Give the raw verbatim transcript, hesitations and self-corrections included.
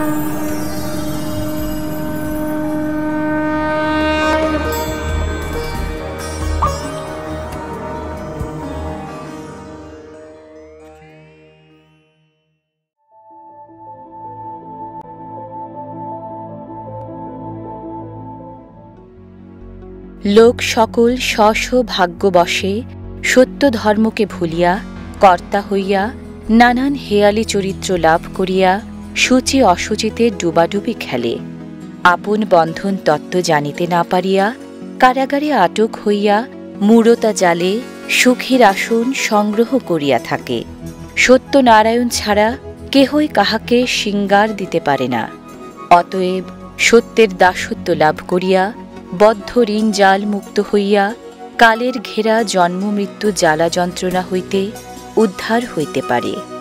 লোক সকল স্ব স্ব ভাগ্যবশে সত্য ধর্মকে ভুলিয়া কর্তা হইয়া নানান হেয়ালি চরিত্র লাভ করিয়া সূচি অসূচিতে ডুবাডুবি খেলে। আপন বন্ধন তত্ত্ব জানিতে না পারিয়া কারাগারে আটক হইয়া মূঢ়তা জালে সুখের আসন সংগ্রহ করিয়া থাকে। সত্যনারায়ণ ছাড়া কেহই কাহাকে সিঙ্গার দিতে পারে না। অতএব সত্যের দাসত্ব লাভ করিয়া বদ্ধ ঋণ জাল মুক্ত হইয়া কালের ঘেরা জন্ম মৃত্যু জ্বালা যন্ত্রণা হইতে উদ্ধার হইতে পারে।